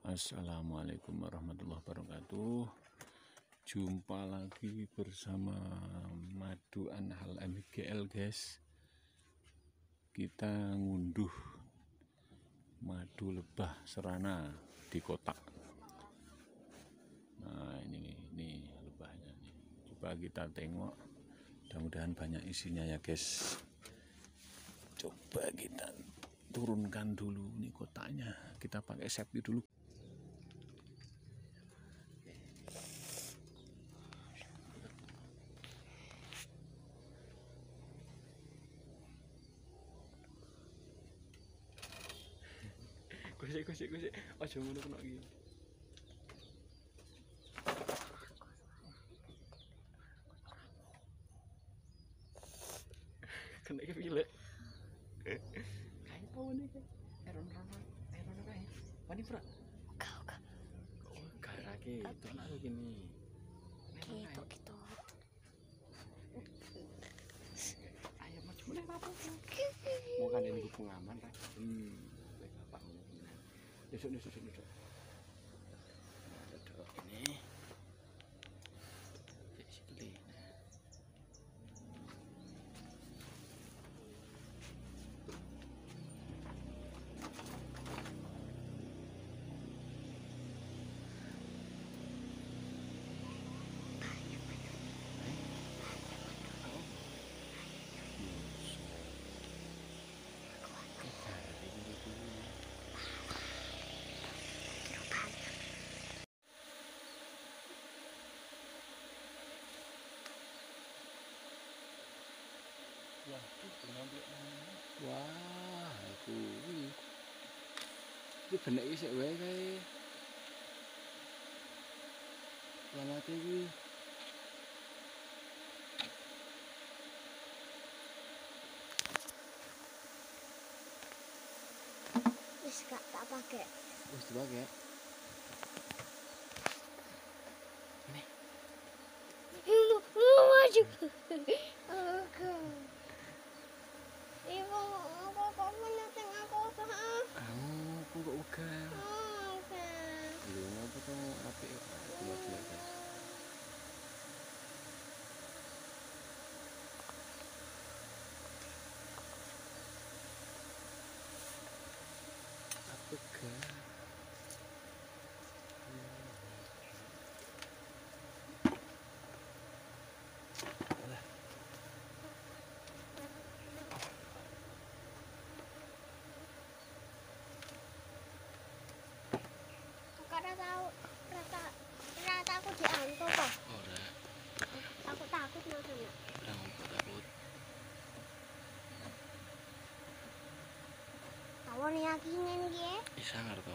Assalamualaikum warahmatullahi wabarakatuh. Jumpa lagi bersama Madu Anhal MGL guys. Kita ngunduh madu lebah serana di kotak. Nah ini lebahnya nih. Coba kita tengok, mudah-mudahan banyak isinya ya guys. Coba kita turunkan dulu nih kotaknya, kita pakai safety dulu. Gosek. Aja ngono kena iki. Kena iki pilek. Kae pawone kae. Eron kae. Wani fra. Enggak. Oh, garake itu nak gini. Gitu. Ayo maju meneh apa? Mau kan ini pengaman kan. Baik bapak ngono. Duduk. Duduk ini. Sini. Wah, kuwi. Iki benek iki sik wae kae. Lamate iki. Wis gak tak pakai. Wis dipakai. Nih. Maju. Ibu, aku kok meneteng aku kah? Aku kok ugal. Oke. Lho, apa to apik kok guys. Apa kah? Rata aku diantuk kok. Ora, Aku takut makanya. ora takut. Tawon yakinen iki. Bisa ngerti.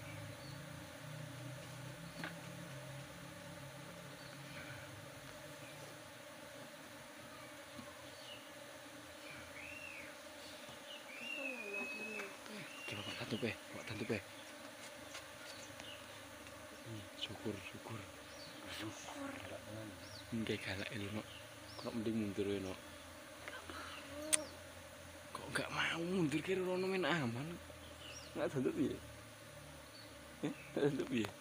Coba Pak Tantu pe. Syukur. Kayak galak ini no. Kok mending mundur ya no. Kok nggak mau mundur kira rono main aman. Nggak tentu piye. Tentu piye.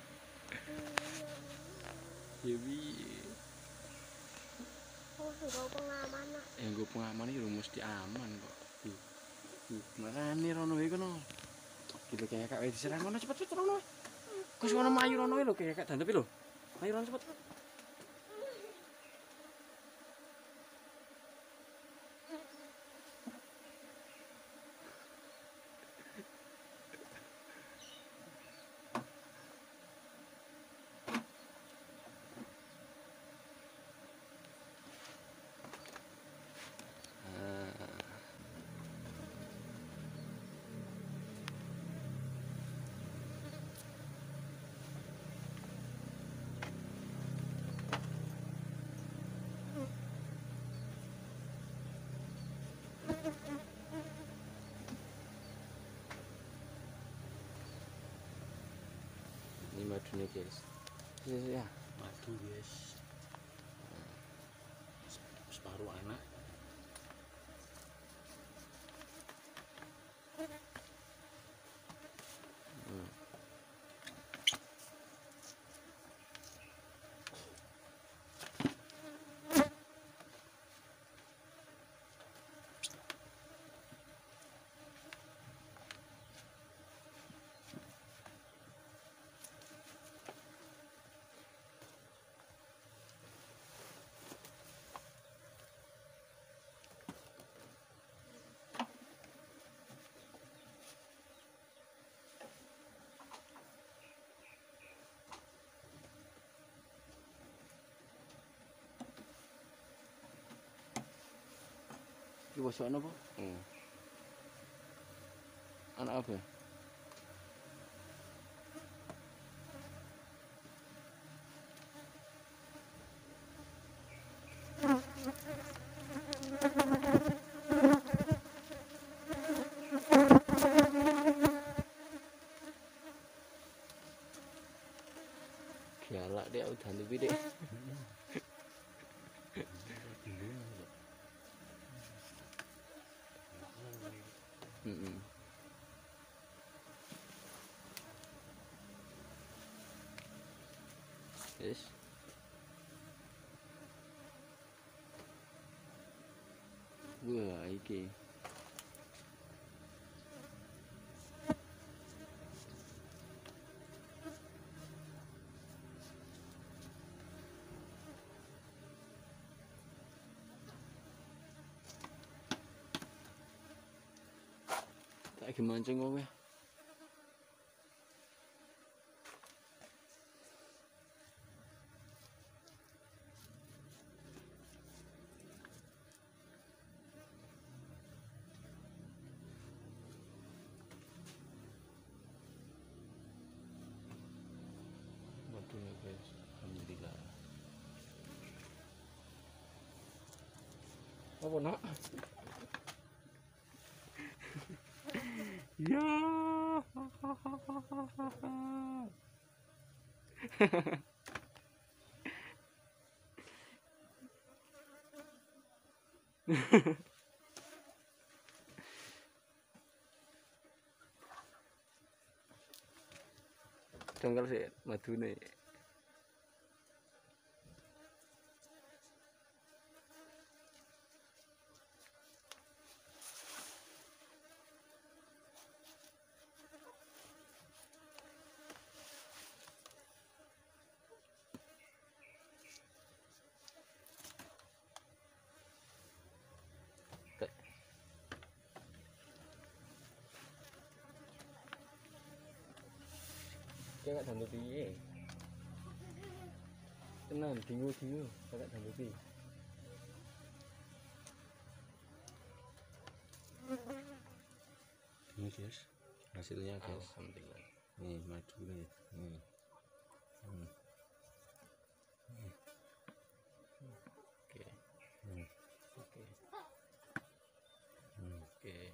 Ya piye. Oh, sudah pengaman. Yang gue pengaman itu mesti aman kok. Makanya rono itu no. Gitu kayak kak diserang rono cepet rono. Kau suka nama ayu rono itu kayak kak tentu piye lo. Ayo rono cepet. Ini madunya guys. Ya, madu guys. Separuh anak. posokan apa? Anak apa? Galak dia udah lebih deh. Yes. Wah, iki. Tak mancing kowe. Waduh ya guys, alhamdulillah. Apa nak? Ya. Dongkal sih madune. Kakak damel piye? Tenan bingung-bingung kakak damel piye? Ini guys, hasilnya guys. Alhamdulillah. Nih madu nih. Oke. Oke.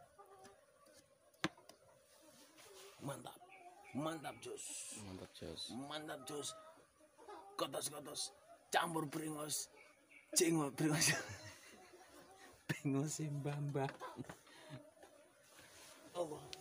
Mantap. Mantap jos. Mantap jos. Kotos campur bringos. Cengok bringos. Bringos mbah. Allah.